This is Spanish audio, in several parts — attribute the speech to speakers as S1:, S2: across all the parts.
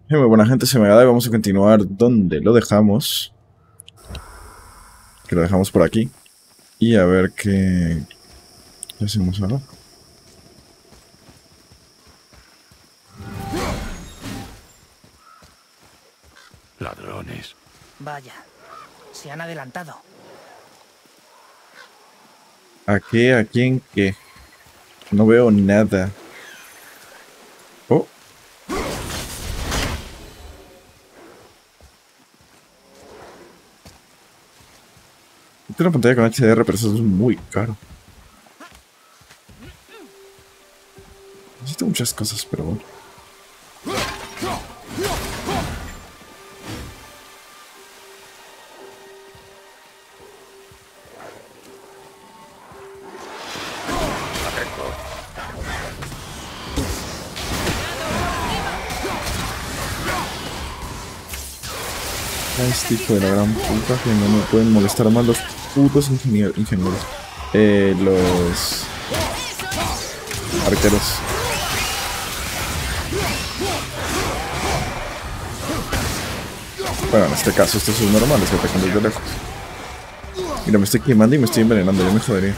S1: Muy buena gente, se me da y vamos a continuar donde lo dejamos. Que lo dejamos por aquí. Y a ver qué hacemos ahora.
S2: Ladrones.
S3: Vaya, se han adelantado.
S1: ¿A qué? ¿A quién? ¿Qué? No veo nada. Oh. Tengo una pantalla con HDR, pero eso es muy caro. Necesito muchas cosas, pero bueno. Este hijo de la gran puta que no me pueden molestar más los putos ingenieros. Los arqueros. Bueno, en este caso estos son normales que atacan desde lejos. Mira, me estoy quemando y me estoy envenenando, yo me jodería.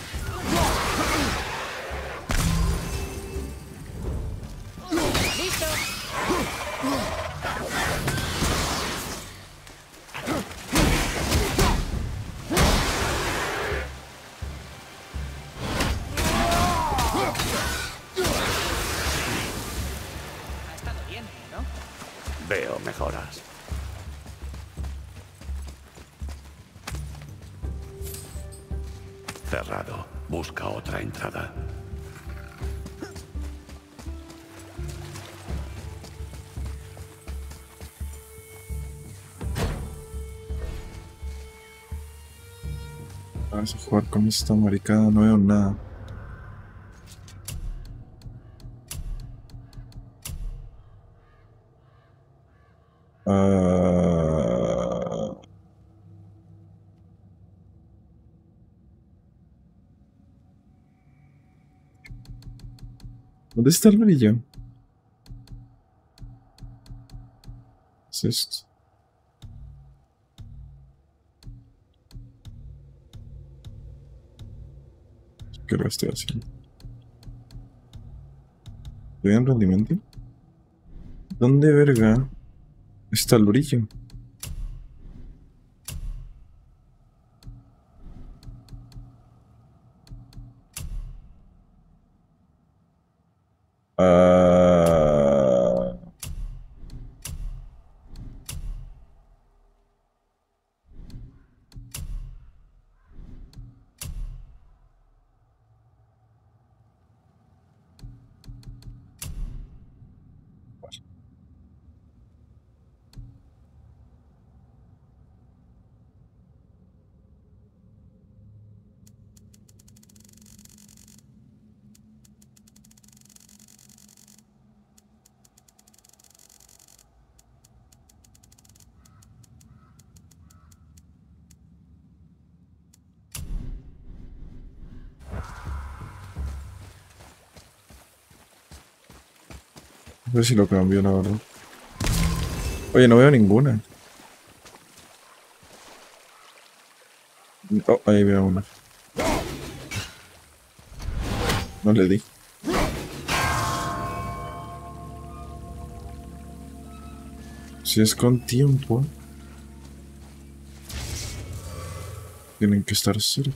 S3: Ha estado bien, ¿no?
S2: Veo mejoras. Cerrado. Busca otra entrada.
S1: Vamos a jugar con esta maricada, no veo nada. Ah, ¿dónde está el brillo? ¿Qué es esto? ¿Qué lo estoy haciendo? ¿Estoy en rendimiento? ¿Dónde verga está el brillo? Ah, a ver si lo cambió, la verdad. Oye, no veo ninguna. Oh, ahí veo una. No le di. Si es con tiempo, tienen que estar cerca.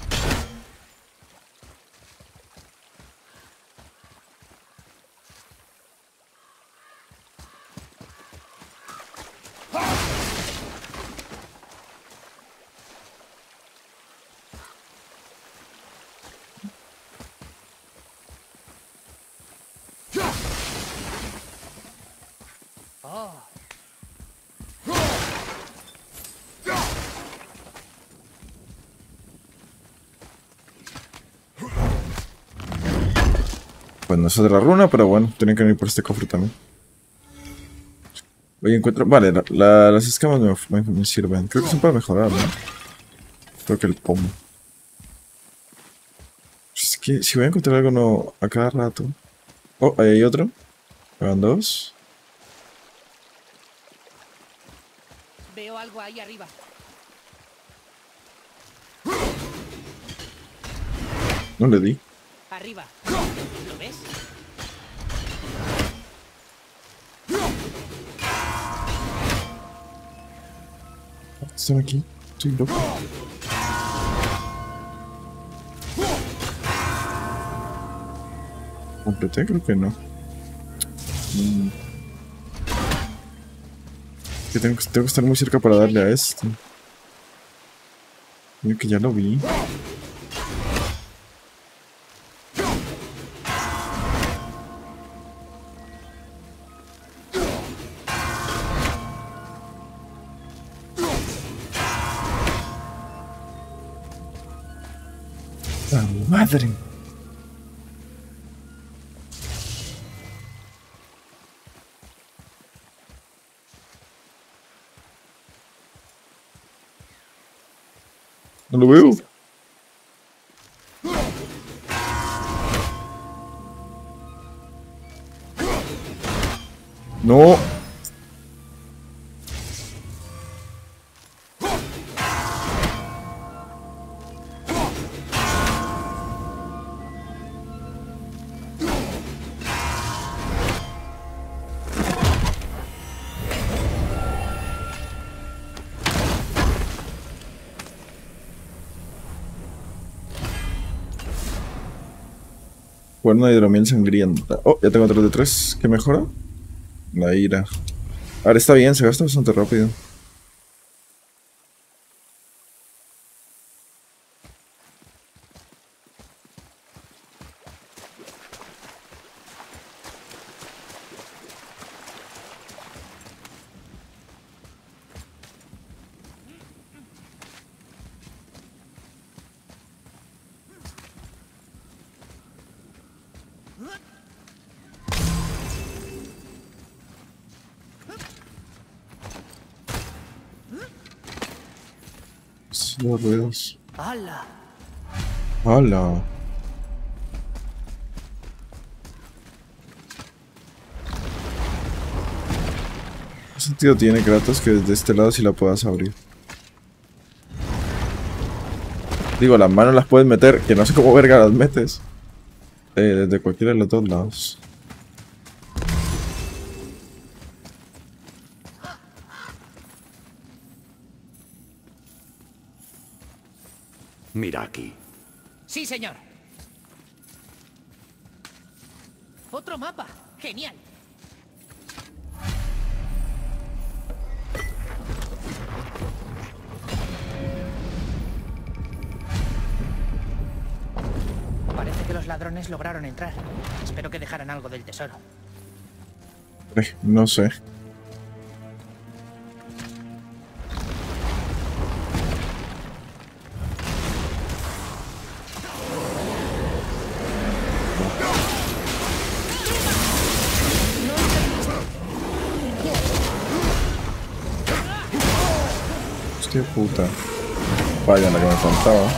S3: Oh,
S1: Pues no es otra runa, pero bueno, tienen que venir por este cofre también. Oye, encuentro... Vale, las escamas me sirven. Creo que son para mejorar, ¿no? Creo que el pomo. Es que si voy a encontrar algo nuevo a cada rato... Oh, ahí hay otro. Me van dos.
S3: Veo algo ahí arriba.
S1: No le di.
S3: Arriba. ¿Lo ves?
S1: Están aquí. Estoy loco. ¿Completé? Creo que no. Que tengo que estar muy cerca para darle a este. Creo que ya lo vi. ¡La madre! No lo veo. No. Cuerno de hidromiel sangrienta. Oh, ya tengo otro de 3. ¿Qué mejora? La ira. Ahora está bien, se gasta bastante rápido. Los ruedos.
S3: ¡Hala!
S1: ¡Hala! ¿Qué sentido tiene, Kratos, que desde este lado sí la puedas abrir? Digo, las manos las puedes meter, que no sé cómo verga las metes. Desde cualquiera de los dos lados.
S2: Mira aquí.
S3: Sí, señor. Otro mapa. Genial. Parece que los ladrones lograron entrar. Espero que dejaran algo del tesoro.
S1: No sé. Hostia puta. Vaya, la que me faltaba.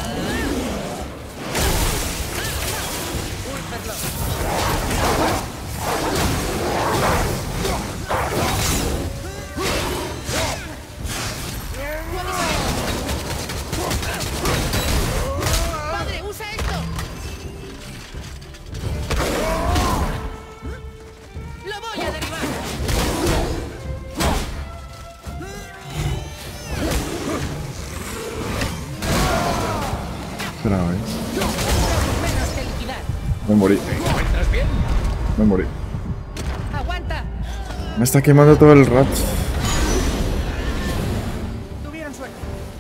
S3: ¡Padre, usa esto! ¡Lo voy a derribar!
S1: Otra vez.
S3: Menos que liquidar.
S1: Me morí. Me morí.
S3: ¡Aguanta!
S1: Me está quemando todo el rato.
S3: Tuvieron suerte.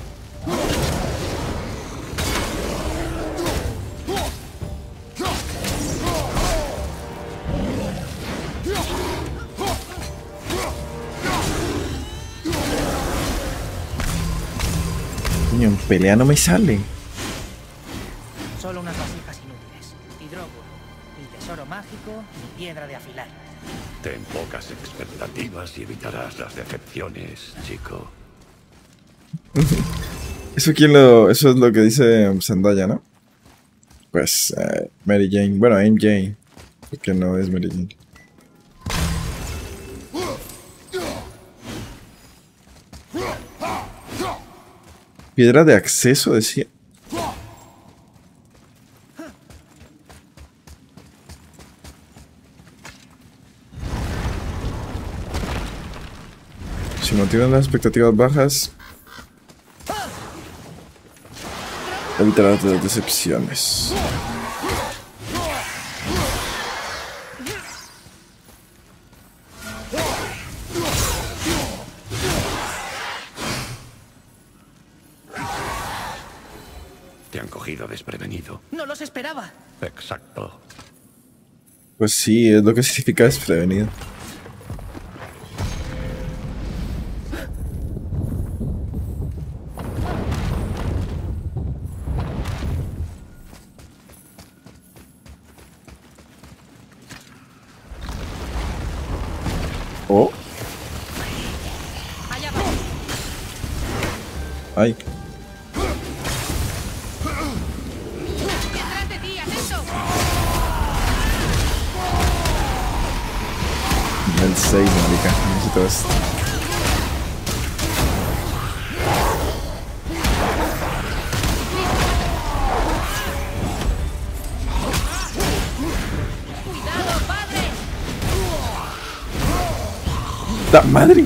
S1: Coño, en pelea no me sale.
S3: Solo unas vasijas inútiles. Hidrógeno, ni tesoro mágico, ni piedra de afilar.
S2: Ten pocas expectativas y evitarás las decepciones, chico.
S1: Eso eso es lo que dice Zendaya, ¿no? Pues Mary Jane, bueno, MJ, porque no es Mary Jane. Piedra de acceso, decía. Si mantienen las expectativas bajas, evitarás las decepciones.
S2: Te han cogido desprevenido.
S3: ¡No los esperaba!
S2: Exacto.
S1: Pues sí, es lo que significa desprevenido. Oh.
S3: ¡Allá va!
S1: Ay.
S3: ¡Detrás de ti, atento!
S1: El 6, marica. Necesito esto.
S3: ¡Cuidado, padre!
S1: ¡La madre!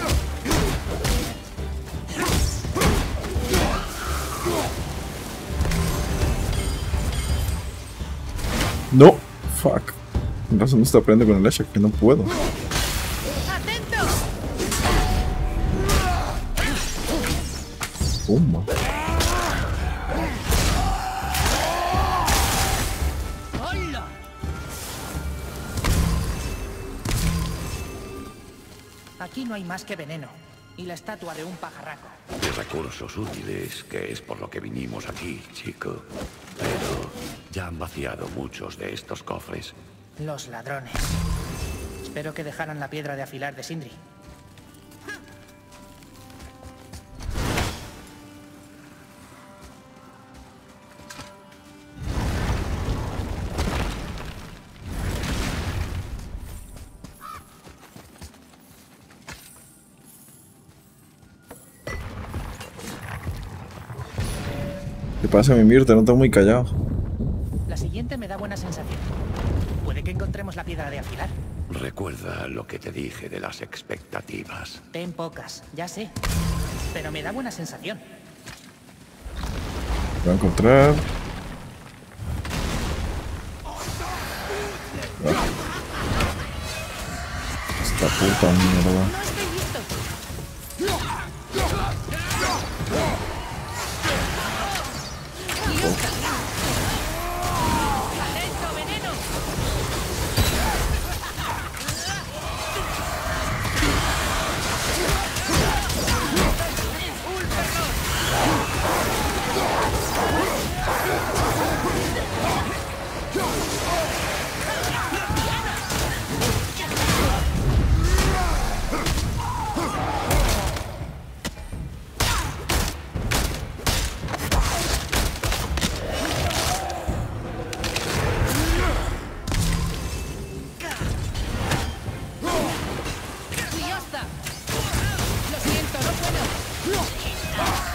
S1: No. Fuck. Con razón no está aprendiendo con el Asha, que no puedo.
S3: ¡Atento!
S1: Toma.
S3: ¡Hola! Aquí no hay más que veneno. Y la estatua de un pajarraco.
S2: De recursos útiles, que es por lo que vinimos aquí, chico. Pero ya han vaciado muchos de estos cofres.
S3: Los ladrones. Espero que dejaran la piedra de afilar de Sindri.
S1: ¿Qué pasa, mi Mir? Te noto muy callado.
S3: La siguiente me da buena sensación. Puede que encontremos la piedra de afilar.
S2: Recuerda lo que te dije de las expectativas.
S3: Ten pocas, ya sé. Pero me da buena sensación.
S1: Voy a encontrar. Esta puta mierda.
S3: ¡No estoy listo! ¡Atento, veneno! ¡Y ya está! Lo siento, no puedo.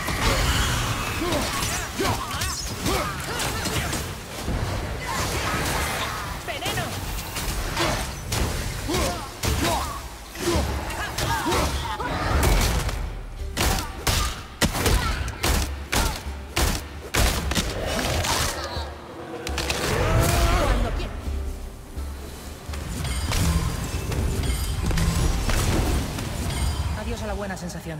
S3: ¡Veneno! Cuando quieras. Adiós a la buena sensación.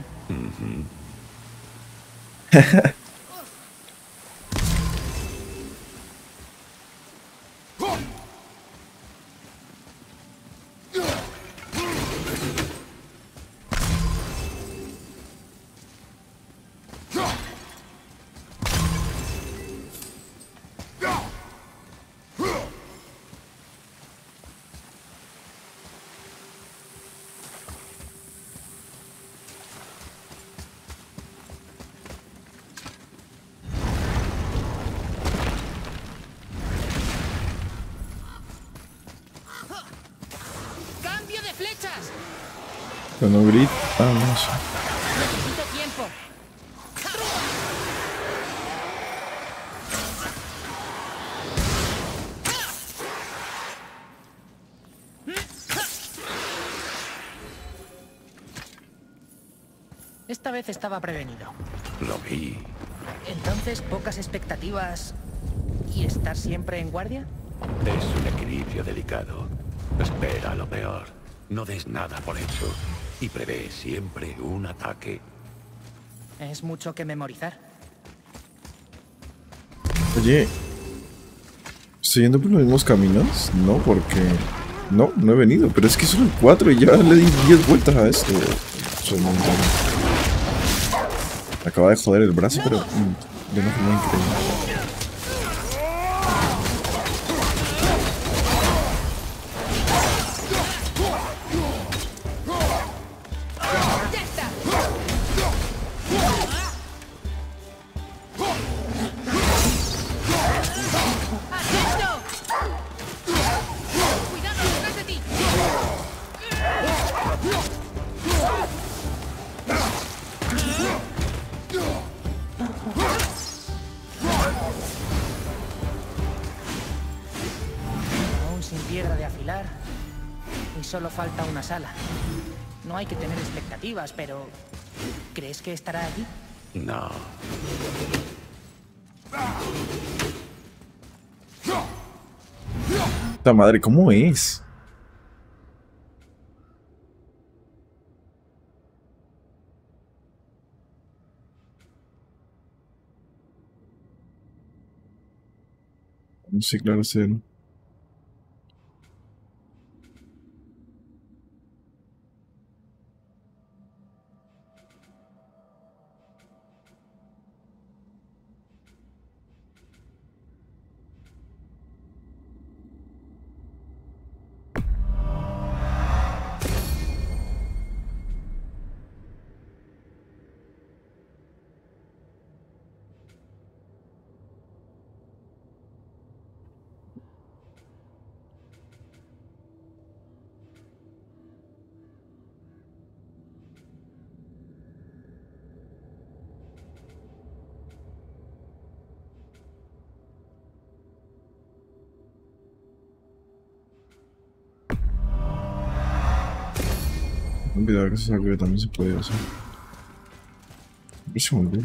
S3: ¡Cambio de flechas!
S1: Pero no grita. Ah, no sé.
S3: Necesito tiempo. Esta vez estaba prevenido.
S2: Lo vi.
S3: Entonces, pocas expectativas y estar siempre en guardia.
S2: Es un equilibrio delicado. Espera lo peor. No des nada por hecho. Y prevé siempre un ataque.
S3: Es mucho que memorizar.
S1: Oye, ¿estoy yendo por los mismos caminos? No, porque... No, no he venido, pero es que son 4 y ya le di 10 vueltas a esto. Soy un montón. Me acaba de joder el brazo, pero de una forma increíble.
S3: Aún sin piedra de afilar. Y solo falta una sala. No hay que tener expectativas, pero... ¿crees que estará allí?
S2: No.
S1: Puta madre, ¿cómo es? Sí, claro, sí. Me he olvidado que eso es algo que también se puede hacer. Se me olvidó.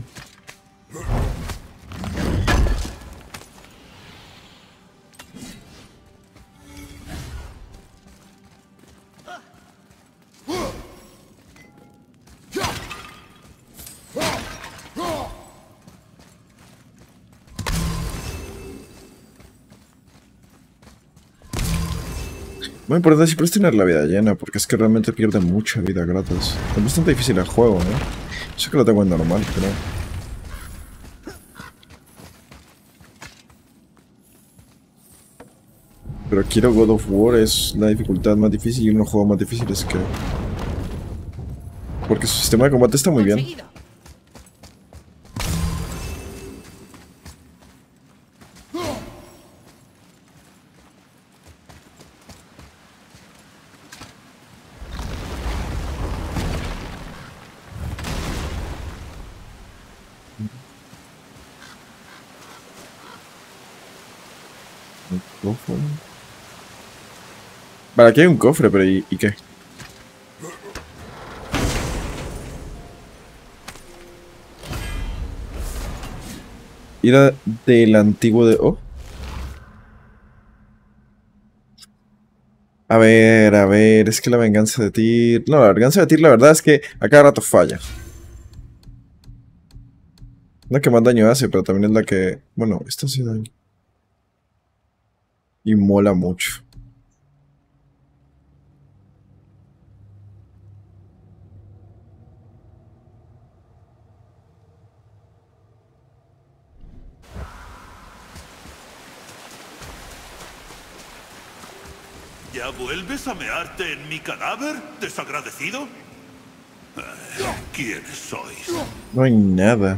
S1: Muy importante siempre es tener la vida llena, porque es que realmente pierde mucha vida gratis. Es bastante difícil el juego, ¿no? Yo que lo tengo en normal, pero... Pero quiero God of War, es la dificultad más difícil y uno de los juegos más difíciles que... Porque su sistema de combate está muy bien.
S3: Conseguido.
S1: Cofre. Vale, aquí hay un cofre, pero ¿y qué? Era del antiguo de... Oh. A ver, es que la venganza de Tyr... No, la venganza de Tyr la verdad es que a cada rato falla. La que más daño hace, pero también es la que... Bueno, esta sí daño. Y mola mucho.
S4: ¿Ya vuelves a mearte en mi cadáver, desagradecido? ¿Quiénes sois?
S1: No hay nada.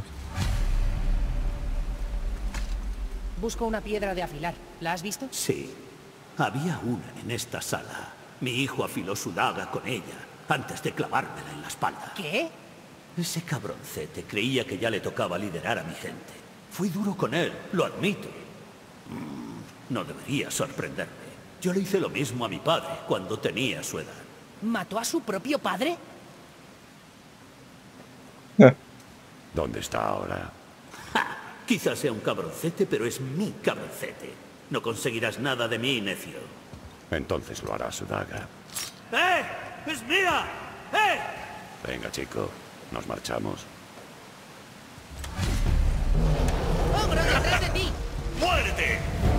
S3: Busco una piedra de afilar. ¿La has visto?
S4: Sí, había una en esta sala. Mi hijo afiló su daga con ella antes de clavármela en la espalda.
S3: ¿Qué?
S4: Ese cabroncete creía que ya le tocaba liderar a mi gente. Fui duro con él, lo admito. No debería sorprenderme. Yo le hice lo mismo a mi padre cuando tenía su edad.
S3: ¿Mató a su propio padre?
S2: ¿Dónde está ahora?
S4: Quizás sea un cabroncete, pero es mi cabroncete. No conseguirás nada de mí, necio.
S2: Entonces lo hará su daga.
S4: ¡Eh! ¡Es mía! ¡Eh!
S2: Venga, chico, nos marchamos.
S3: ¡Ogro detrás de ti!
S4: ¡Muérete!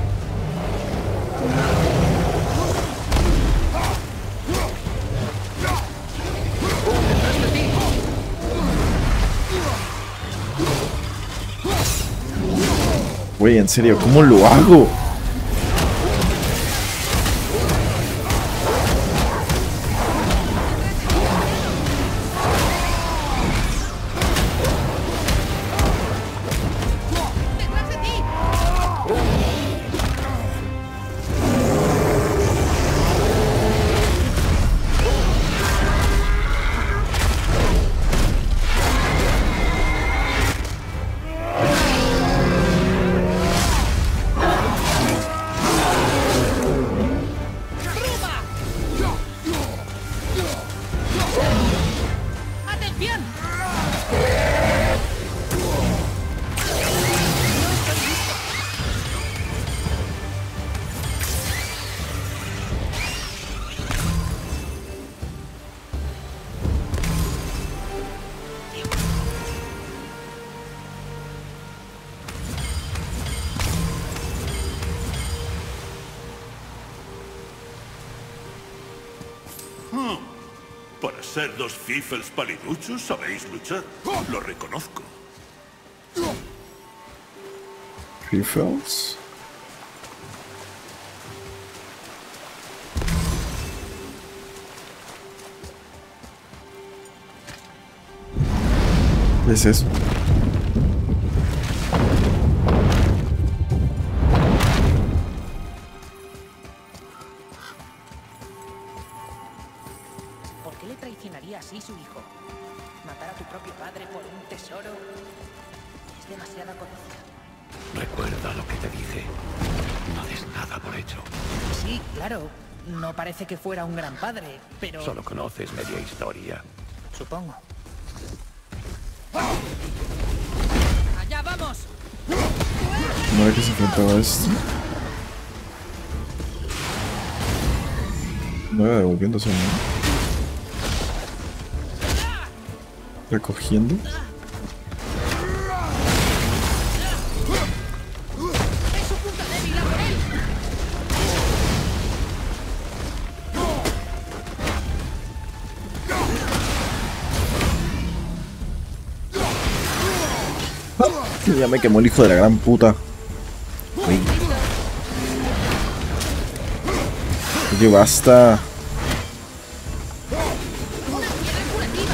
S3: ¡Detrás de ti!
S1: Güey, en serio, ¿cómo lo hago?
S3: ¡Detrás de ti! ¡Bruma! ¡Atención!
S4: Para ser dos fifels paliduchos, sabéis luchar. Lo reconozco.
S1: Refills. ¿Qué es eso?
S3: ¿Por qué le traicionaría así su hijo? Matar a tu propio padre por un tesoro es demasiada codicia.
S2: Recuerda lo que te dije. No des nada por hecho.
S3: Sí, claro. No parece que fuera un gran padre, pero...
S2: Solo conoces media historia.
S3: Supongo. ¡Allá vamos!
S1: ¿Cómo era que se enfrentaba a esto? No iba devolviéndose, ¿no? Recogiendo.
S3: ¡Es su punta débil, a por él!
S1: Ya me quemó el hijo de la gran puta. Uy. Oye, basta.
S3: ¡Una piedra curativa!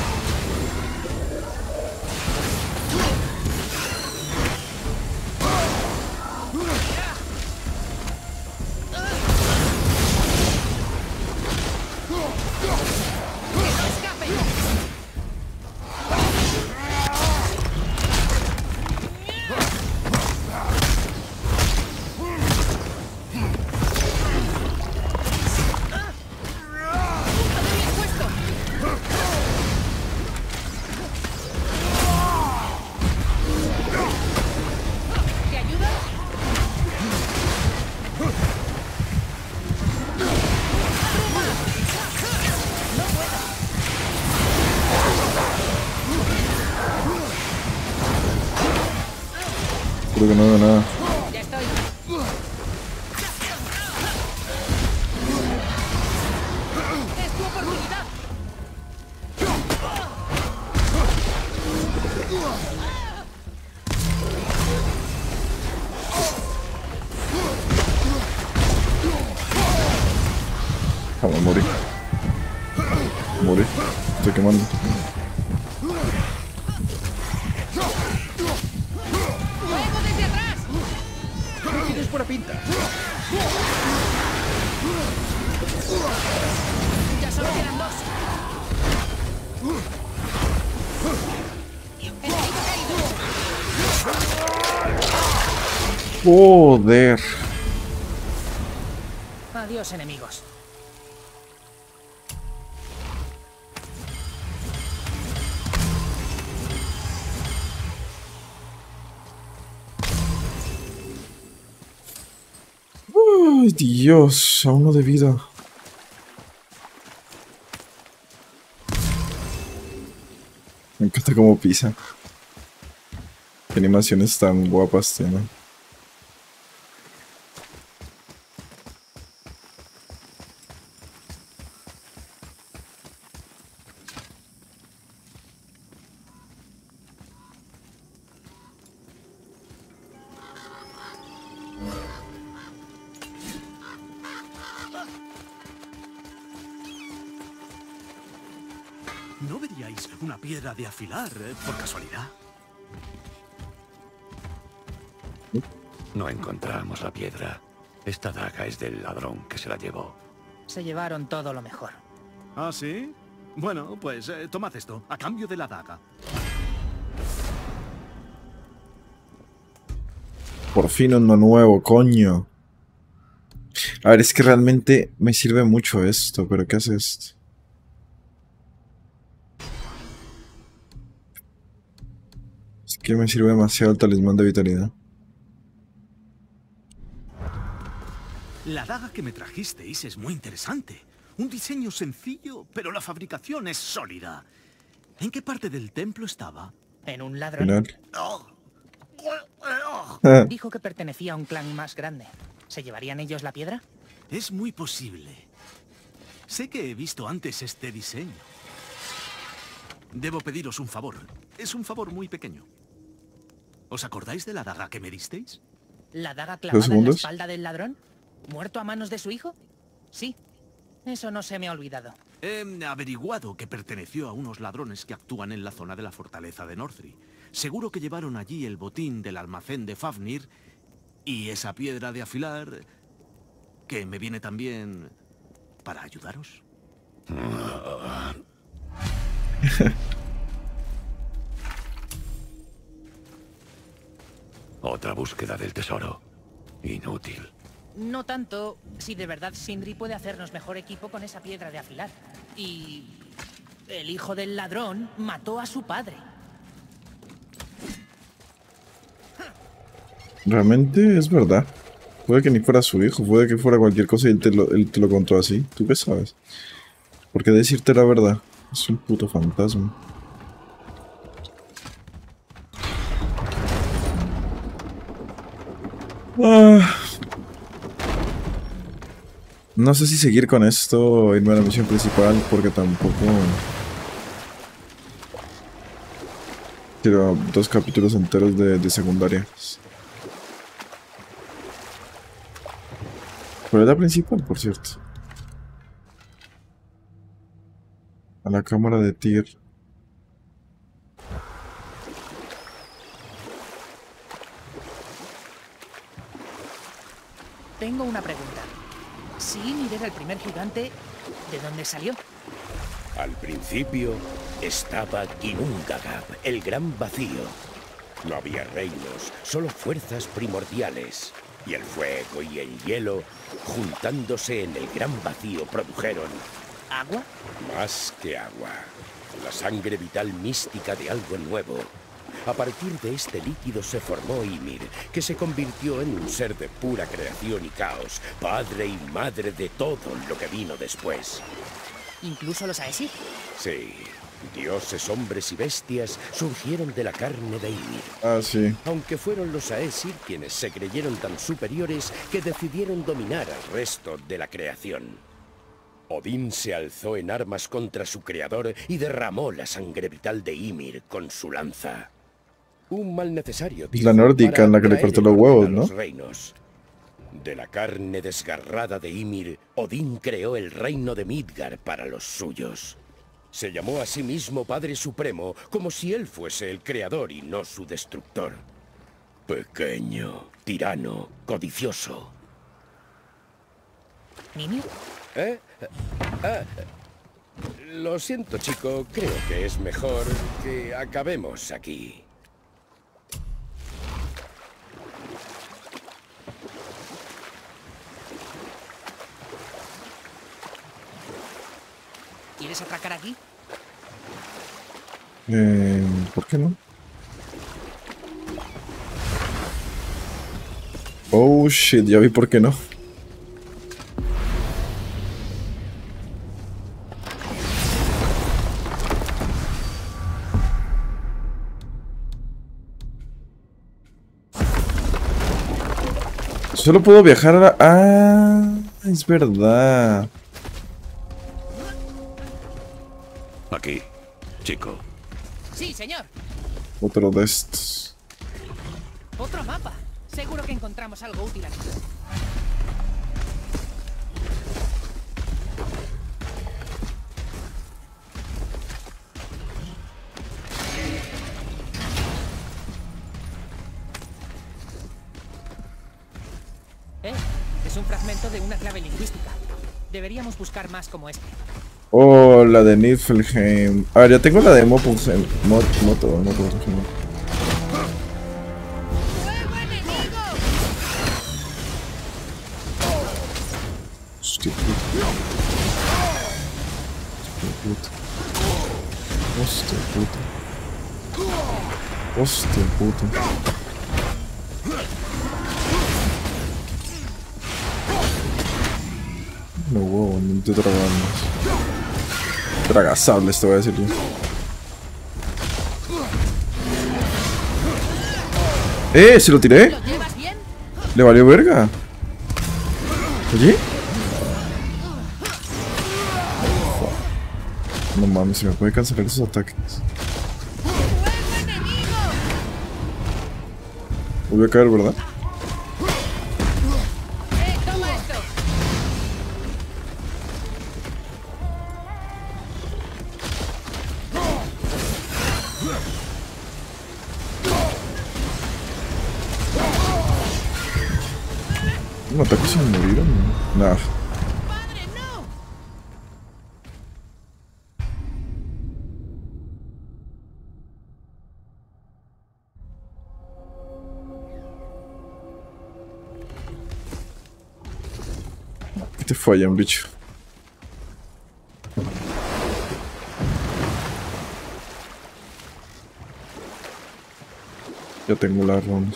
S3: ¡Que no escape! ¡Punta débil puesto! ¿Te ayuda? No puedo.
S1: Creo que no veo nada.
S3: Ya estoy. ¡Es tu oportunidad!
S1: Jamás morí. Morí. Estoy quemando.
S3: ¡Fuego desde atrás!
S5: Tienes buena pinta.
S3: Ya solo quedan dos. Enemigo caído.
S1: Joder.
S3: Adiós, enemigos.
S1: Dios, a uno de vida. Me encanta cómo pisa. Qué animaciones tan guapas tiene.
S6: ¿No veríais una piedra de afilar, por casualidad?
S2: No encontramos la piedra. Esta daga es del ladrón que se la llevó.
S3: Se llevaron todo lo mejor.
S6: ¿Ah, sí? Bueno, pues tomad esto, a cambio de la daga.
S1: Por fin uno nuevo, coño. A ver, es que realmente me sirve mucho esto, pero ¿qué hace esto? Es que me sirve demasiado el talismán de vitalidad.
S6: La daga que me trajisteis es muy interesante. Un diseño sencillo, pero la fabricación es sólida. ¿En qué parte del templo estaba?
S3: En un ladrón.
S1: Final.
S3: Dijo que pertenecía a un clan más grande. ¿Se llevarían ellos la piedra?
S6: Es muy posible. Sé que he visto antes este diseño. Debo pediros un favor. Es un favor muy pequeño. ¿Os acordáis de la daga que me disteis?
S3: ¿La daga clavada en la
S1: segundos?
S3: espalda del ladrón? ¿Muerto a manos de su hijo? Sí. Eso no se me ha olvidado.
S6: He averiguado que perteneció a unos ladrones que actúan en la zona de la fortaleza de Northri. Seguro que llevaron allí el botín del almacén de Fafnir y esa piedra de afilar que me viene también para ayudaros.
S2: Otra búsqueda del tesoro. Inútil.
S3: No tanto si de verdad Sindri puede hacernos mejor equipo con esa piedra de afilar. Y el hijo del ladrón mató a su padre.
S1: Realmente es verdad. Puede que ni fuera su hijo, puede que fuera cualquier cosa y él te lo contó así. ¿Tú qué sabes? ¿Por qué decirte la verdad? Es un puto fantasma. No sé si seguir con esto o irme a la misión principal porque tampoco quiero 2 capítulos enteros de secundarias. ¿Cuál es la principal, por cierto? A la cámara de Tyr.
S3: Tengo una pregunta. Si Ymir era el primer gigante, ¿de dónde salió?
S7: Al principio estaba Ginnungagap, el gran vacío. No había reinos, solo fuerzas primordiales. Y el fuego y el hielo, juntándose en el gran vacío, produjeron
S3: ¿Agua?
S7: más que agua. La sangre vital mística de algo nuevo. A partir de este líquido se formó Ymir, que se convirtió en un ser de pura creación y caos, padre y madre de todo lo que vino después.
S3: ¿Incluso los Aesir?
S7: Sí, dioses, hombres y bestias surgieron de la carne de Ymir.
S1: Ah, sí.
S7: Aunque fueron los Aesir quienes se creyeron tan superiores que decidieron dominar al resto de la creación. Odín se alzó en armas contra su creador y derramó la sangre vital de Ymir con su lanza. Un mal necesario.
S1: Es la nórdica en la que le cortó los huevos, ¿no?
S7: Reinos. De la carne desgarrada de Ymir, Odín creó el reino de Midgard para los suyos. Se llamó a sí mismo Padre Supremo, como si él fuese el creador y no su destructor. Pequeño, tirano, codicioso.
S3: ¿Mimir?
S7: Lo siento, chico. Creo que es mejor que acabemos aquí.
S3: ¿Quieres atracar aquí?
S1: ¿Por qué no? Oh shit, ya vi por qué no. Solo puedo viajar a la... Ah, es verdad.
S2: Aquí, chico.
S3: Sí, señor.
S1: Otro de estos.
S3: Otro mapa. Seguro que encontramos algo útil aquí. Es un fragmento de una clave lingüística. Deberíamos buscar más como este.
S1: Oh, la de Niflheim. A ver, ya tengo la de Moto. Hostia puta. Hostia puta. Hostia puta. No huevo, no te tragamos. Tragasables te voy a decir yo. ¿Se lo tiré?
S3: ¿Lo llevas bien?
S1: ¿Le valió verga? ¿Oye? No mames, se me puede cancelar esos ataques. Voy a caer, ¿verdad?
S3: Toma esto.
S1: Un ataque sin morir, ¿no? Nah.
S3: ¡Padre, no!
S1: ¿Qué te fallan, bicho? Ya tengo la ronda.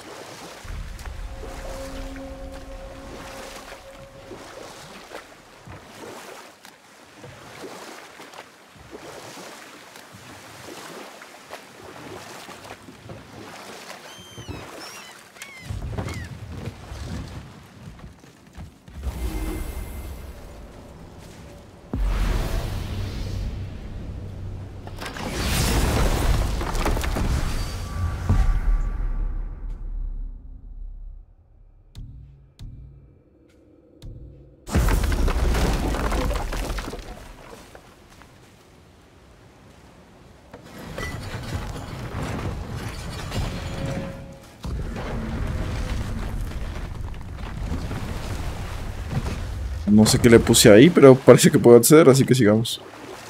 S1: No sé qué le puse ahí, pero parece que puedo acceder, así que sigamos.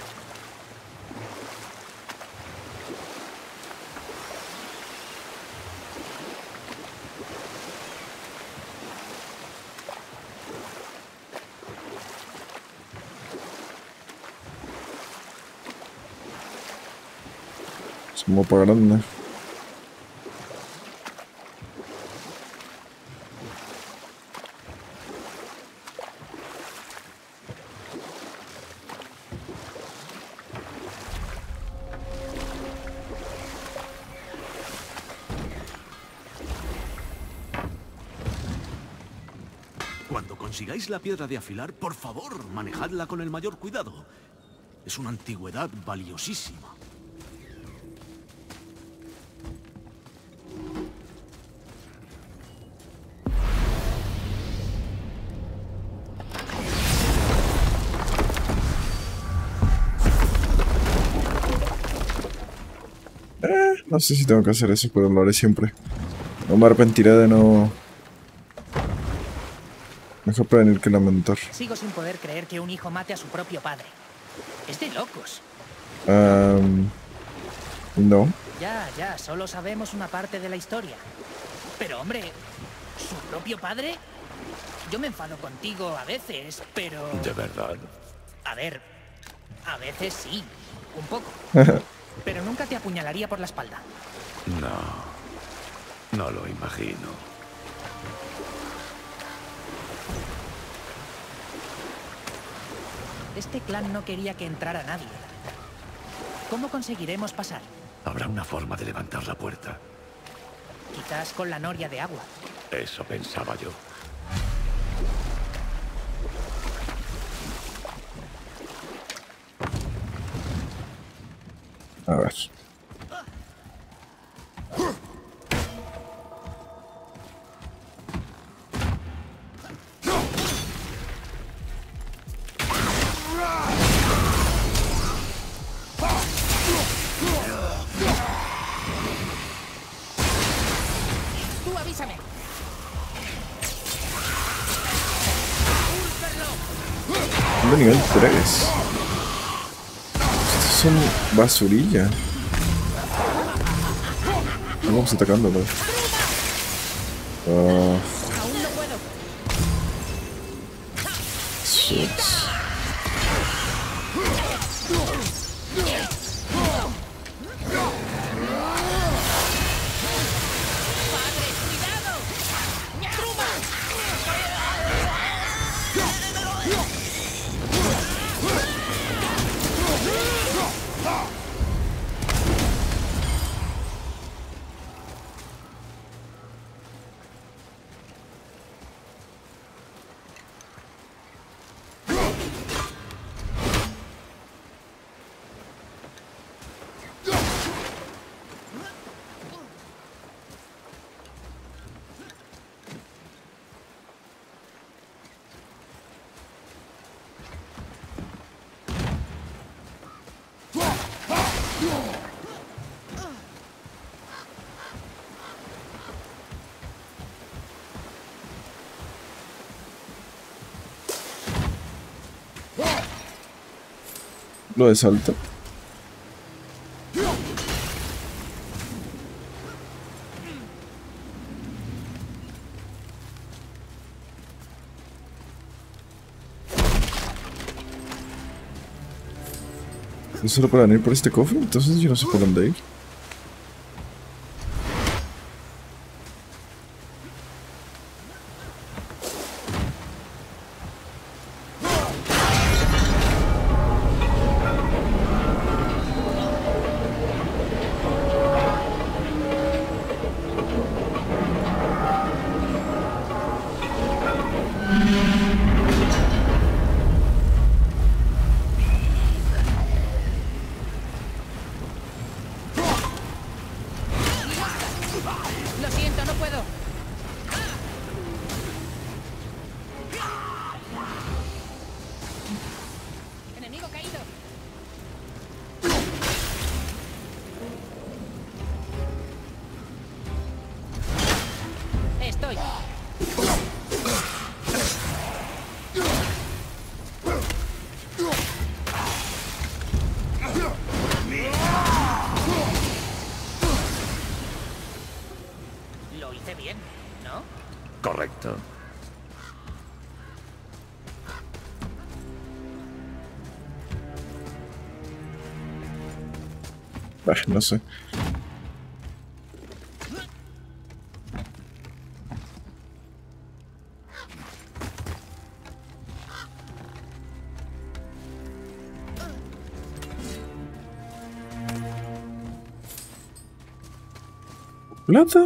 S1: Es como para grande.
S6: Cuando consigáis la piedra de afilar, por favor, manejadla con el mayor cuidado. Es una antigüedad valiosísima.
S1: No sé si tengo que hacer eso, pero lo haré siempre. No me arrepentiré de no... Mejor prevenir que lamentar.
S3: Sigo sin poder creer que un hijo mate a su propio padre. Es de locos.
S1: No.
S3: Ya, solo sabemos una parte de la historia. Pero hombre, ¿su propio padre? Yo me enfado contigo a veces, pero...
S2: ¿De verdad?
S3: A ver, a veces sí, un poco. Pero nunca te apuñalaría por la espalda.
S2: No lo imagino.
S3: Este clan no quería que entrara nadie. ¿Cómo conseguiremos pasar?
S2: Habrá una forma de levantar la puerta.
S3: Quizás con la noria de agua.
S2: Eso pensaba yo.
S1: A ver.
S3: Tú avísame.
S1: De nivel 3. Estos son basurilla. Vamos atacándolo.
S3: Aún no puedo.
S1: Sucks.
S3: ¡Padre, cuidado! ¡Truma!
S1: Lo de salto. ¿Es solo para venir por este cofre? Entonces yo no sé por dónde ir.
S3: Lo siento, no puedo. Enemigo caído. Estoy. Lo hice bien, ¿no?
S2: Correcto.
S1: Bah, no sé. ¿Plata?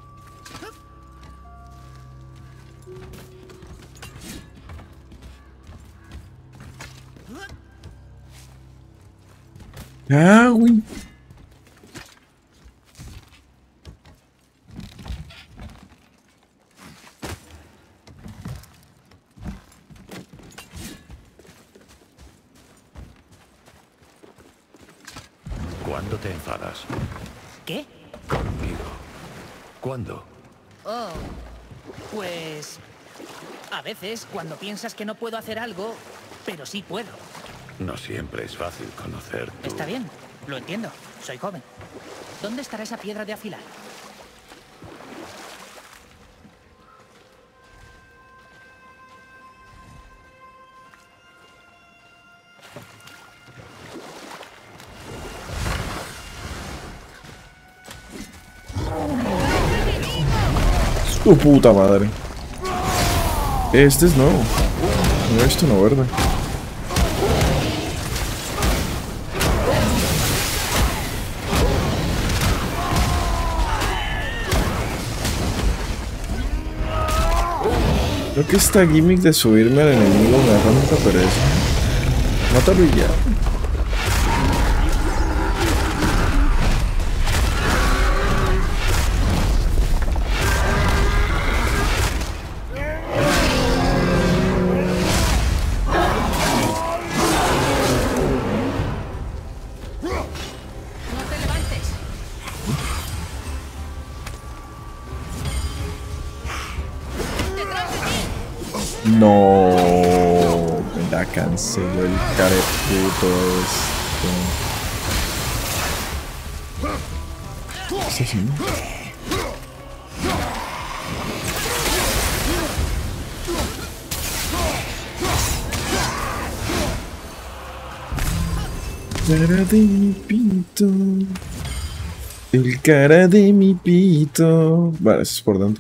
S1: Ah, güey.
S2: ¿Cuándo te enfadas?
S3: ¿Qué?
S2: Conmigo. ¿Cuándo?
S3: Oh, pues... A veces, cuando piensas que no puedo hacer algo, pero sí puedo.
S2: No siempre es fácil conocer tu...
S3: Está bien, lo entiendo. Soy joven. ¿Dónde estará esa piedra de afilar?
S1: ¡Tu puta madre! Este es nuevo. No he visto uno verde. Creo que esta gimmick de subirme al enemigo me da tanta pereza. Mátalo y ya. No, me la canceló el careputo esto. ¿Qué está haciendo? Cara de mi pito. El cara de mi pito. Vale, eso es por dentro.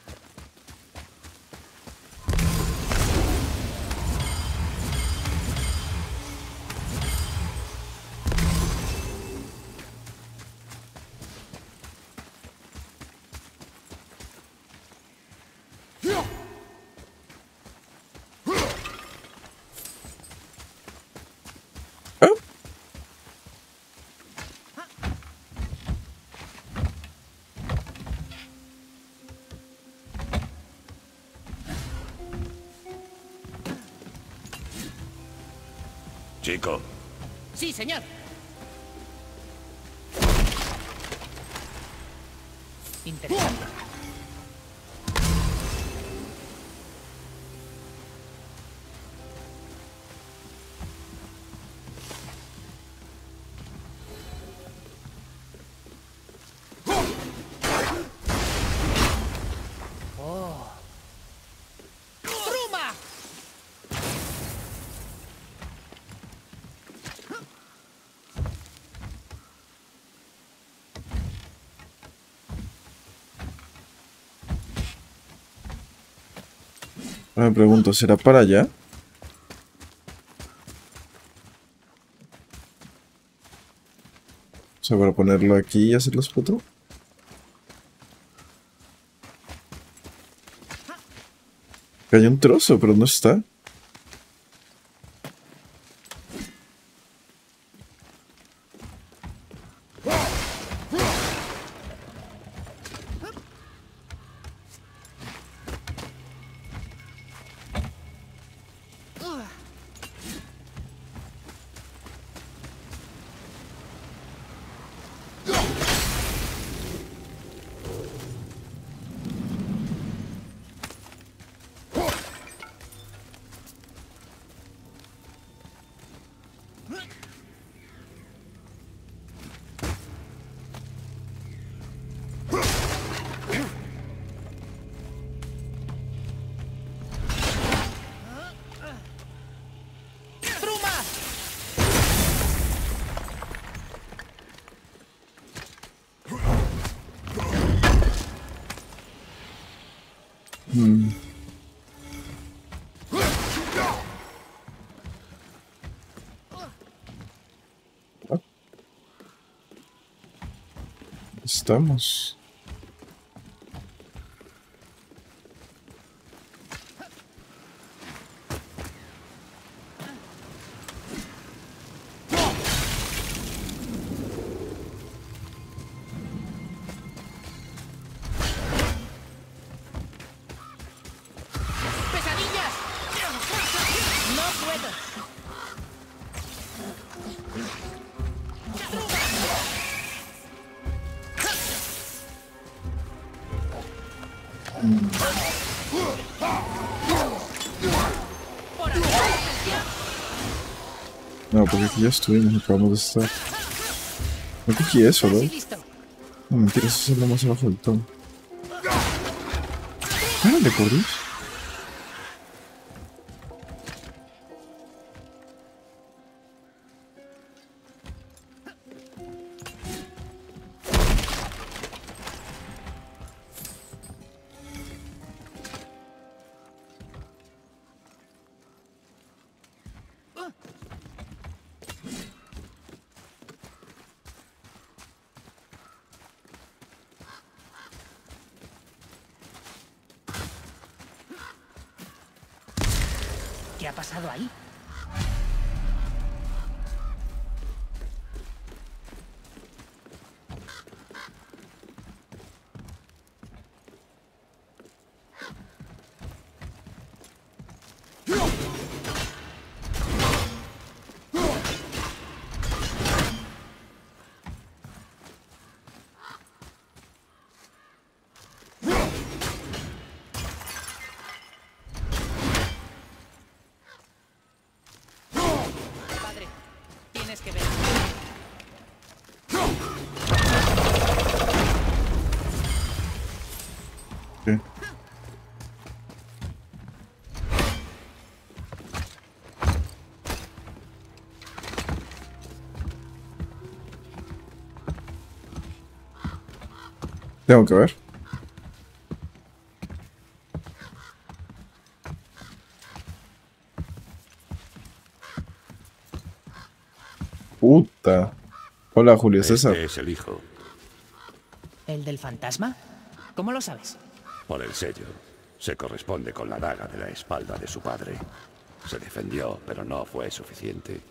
S2: Chico.
S3: Sí, señor. Interesante. Oh. ¡Truma!
S1: Me pregunto, ¿será para allá? O sea, para ponerlo aquí y hacer los cuatro. Hay un trozo, pero no está. Estamos.
S3: ¡Pesadillas! No puedo.
S1: No, porque aquí ya estuvimos, acabamos de estar. No cogí eso, ¿no? No, mentira, eso es lo más abajo del todo. Párale, por Dios.
S3: ¿Qué ha pasado ahí?
S1: Tengo que ver. Puta. Hola, Julio César.
S2: Este es el hijo,
S3: ¿El del fantasma? ¿Cómo lo sabes?
S2: por el sello. Se corresponde con la daga de la espalda de su padre. Se defendió, pero no fue suficiente.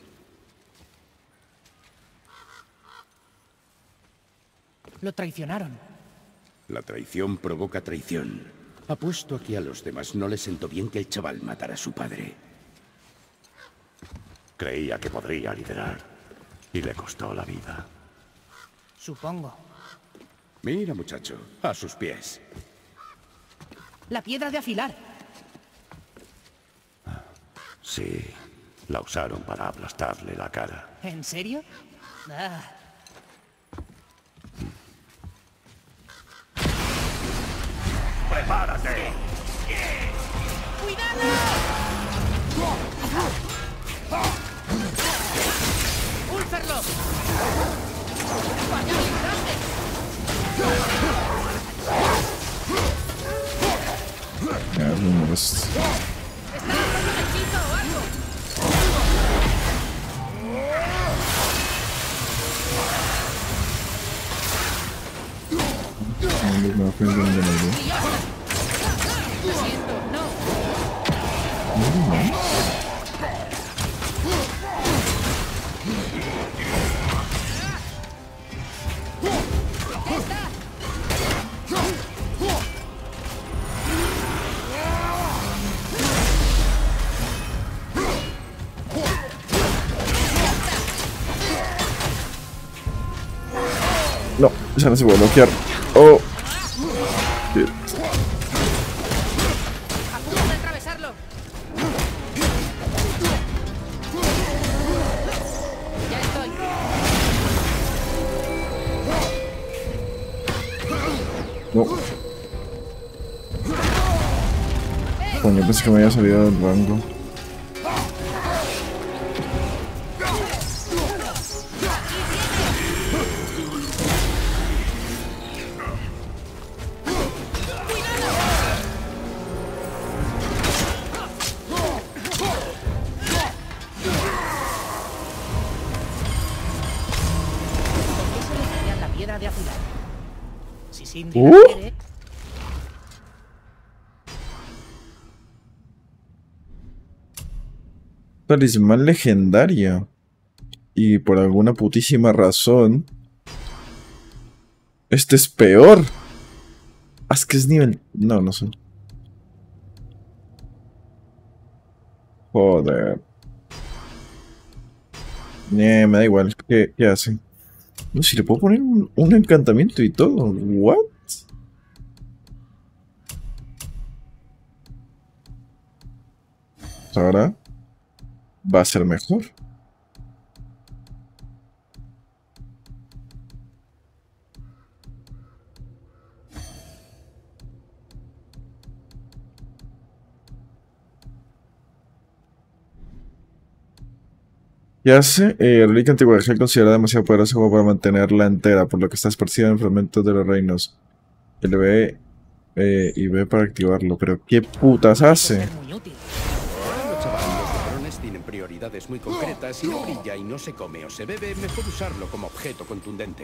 S3: Lo traicionaron.
S7: La traición provoca traición. Apuesto a que a los demás no les sentó bien que el chaval matara a su padre.
S2: Creía que podría liderar, y le costó la vida.
S3: Supongo.
S7: Mira, muchacho, a sus pies.
S3: La piedra de afilar.
S2: Sí, la usaron para aplastarle la cara.
S3: ¿En serio? Ah.
S2: ¡Prepárate!
S3: ¡Cuidado! ¡Ulferlo! ¡Vaya blindaje!
S1: Ya, no me molestes.
S3: ¡Está lanzando un hechizo o algo!
S1: No me ofendo de nadie.
S3: Lo siento, no.
S1: No, esa no se puede bloquear. Oh. Shit.
S3: A punto de atravesarlo. Ya estoy.
S1: No. Coño, pensé que me había salido del rango.
S3: Eso le daría la piedra de afilar. Si Cindy la quiere...
S1: Talismán legendario. Y por alguna putísima razón, este es peor. Es que es nivel... No, no sé. Joder. Me da igual. ¿Qué hace? No, si le puedo poner un encantamiento y todo. ¿What? Ahora va a ser mejor. ¿Qué hace? Reliquia antigua de Hel considerada demasiado poderosa como para mantenerla entera, por lo que está esparcida en fragmentos de los reinos. LB y B para activarlo, pero ¿qué putas hace?
S3: Es muy útil.
S7: Los chavales de drones tienen prioridades muy concretas. Si no brilla y no se come o se bebe, mejor usarlo como objeto contundente.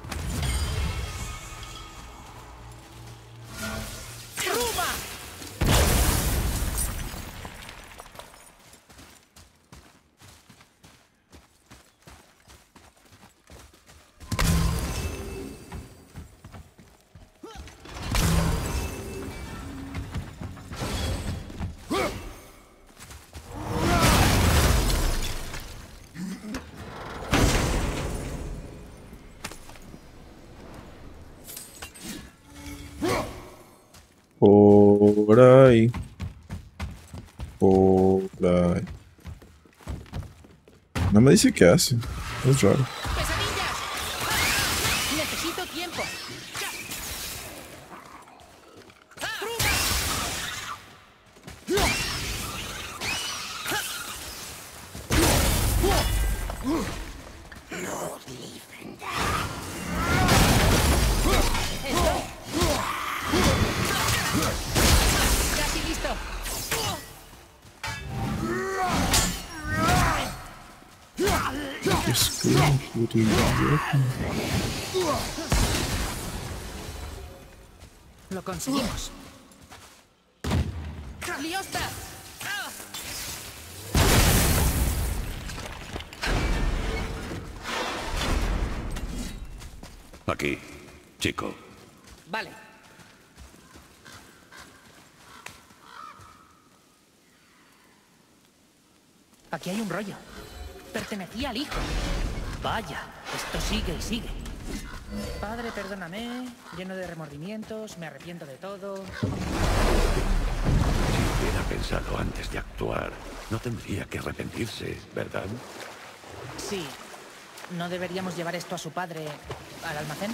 S1: Por ahí. Por ahí. No me dice qué hace. Es raro.
S3: ¡Pesadillas! Necesito tiempo. Lo conseguimos. ¡Liosta!
S2: Aquí, chico.
S3: Vale. Aquí hay un rollo. Pertenecía al hijo. Vaya, esto sigue y sigue. Padre, perdóname, lleno de remordimientos, me arrepiento de todo.
S2: Si hubiera pensado antes de actuar, no tendría que arrepentirse, ¿verdad?
S3: Sí. ¿No deberíamos llevar esto a su padre al almacén?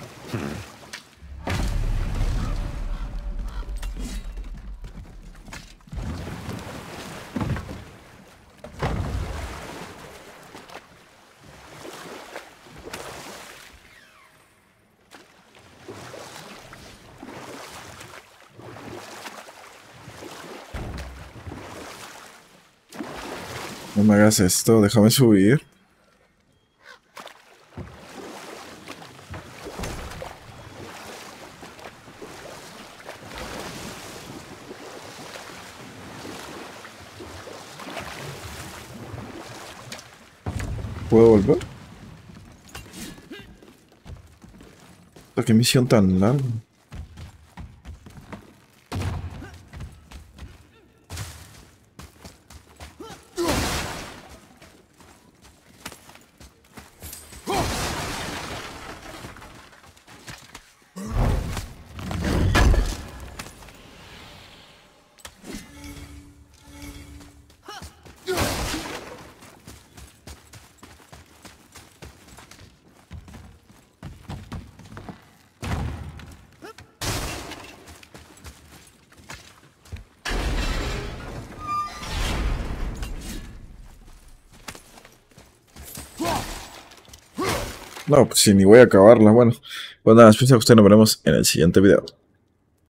S1: No me hagas esto, déjame subir. ¿Puedo volver? ¿Qué misión tan larga? No, pues sí, ni voy a acabarla. Bueno, pues nada, espero que ustedes nos veremos en el siguiente video.